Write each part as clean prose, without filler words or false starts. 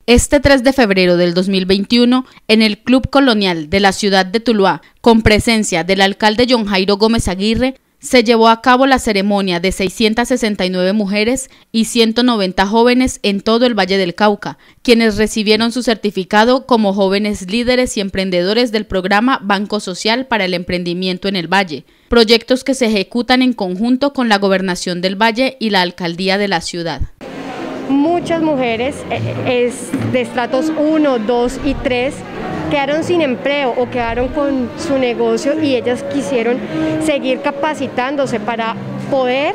Este 3 de febrero del 2021, en el Club Colonial de la ciudad de Tuluá, con presencia del alcalde John Jairo Gómez Aguirre, se llevó a cabo la ceremonia de 669 mujeres y 190 jóvenes en todo el Valle del Cauca, quienes recibieron su certificado como jóvenes líderes y emprendedores del programa Banco Social para el Emprendimiento en el Valle, proyectos que se ejecutan en conjunto con la Gobernación del Valle y la Alcaldía de la ciudad. Muchas mujeres de estratos 1, 2 y 3 quedaron sin empleo o quedaron con su negocio y ellas quisieron seguir capacitándose para poder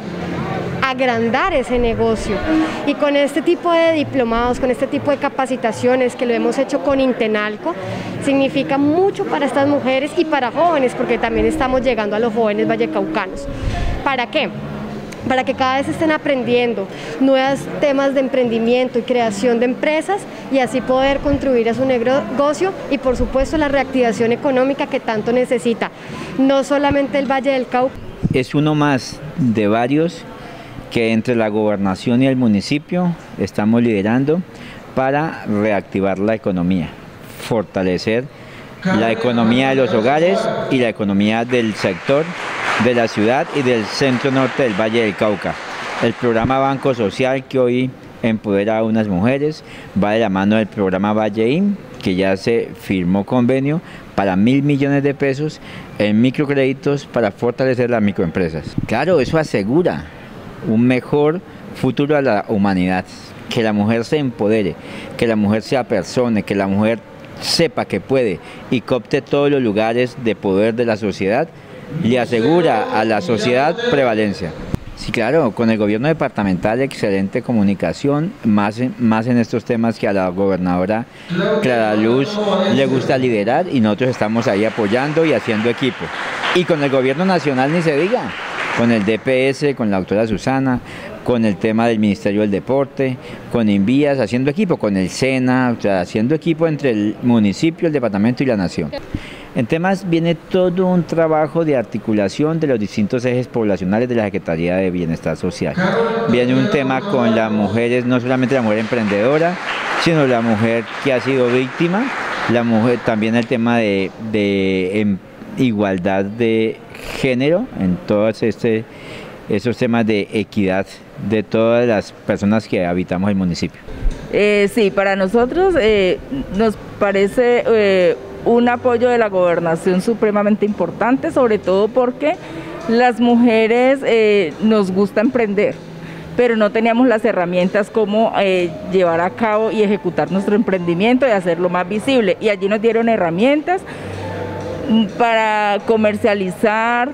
agrandar ese negocio. Y con este tipo de diplomados, con este tipo de capacitaciones que lo hemos hecho con Intenalco, significa mucho para estas mujeres y para jóvenes, porque también estamos llegando a los jóvenes vallecaucanos. ¿Para qué? Para que cada vez estén aprendiendo nuevos temas de emprendimiento y creación de empresas y así poder contribuir a su negocio y por supuesto la reactivación económica que tanto necesita, no solamente el Valle del Cauca. Es uno más de varios que entre la gobernación y el municipio estamos liderando para reactivar la economía, fortalecer la economía de los hogares y la economía del sector de la ciudad y del centro norte del Valle del Cauca. El programa Banco Social, que hoy empodera a unas mujeres, va de la mano del programa Valleim, que ya se firmó convenio para 1.000 millones de pesos en microcréditos para fortalecer las microempresas. Claro, eso asegura un mejor futuro a la humanidad, que la mujer se empodere, que la mujer se apersone, que la mujer sepa que puede y coopte todos los lugares de poder de la sociedad, le asegura a la sociedad prevalencia. Sí, claro, con el gobierno departamental excelente comunicación, más en estos temas que a la gobernadora Clara Luz le gusta liderar y nosotros estamos ahí apoyando y haciendo equipo. Y con el gobierno nacional ni se diga, con el DPS, con la doctora Susana, con el tema del Ministerio del Deporte, con Invías, haciendo equipo, con el SENA, o sea, haciendo equipo entre el municipio, el departamento y la nación. En temas viene todo un trabajo de articulación de los distintos ejes poblacionales de la Secretaría de Bienestar Social. Viene un tema con las mujeres, no solamente la mujer emprendedora, sino la mujer que ha sido víctima, la mujer, también el tema de igualdad de género en todos esos temas de equidad de todas las personas que habitamos el municipio. Sí, para nosotros nos parece un apoyo de la gobernación supremamente importante, sobre todo porque las mujeres nos gusta emprender, pero no teníamos las herramientas como llevar a cabo y ejecutar nuestro emprendimiento y hacerlo más visible. Y allí nos dieron herramientas para comercializar,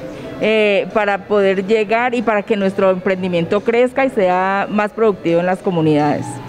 para poder llegar y para que nuestro emprendimiento crezca y sea más productivo en las comunidades.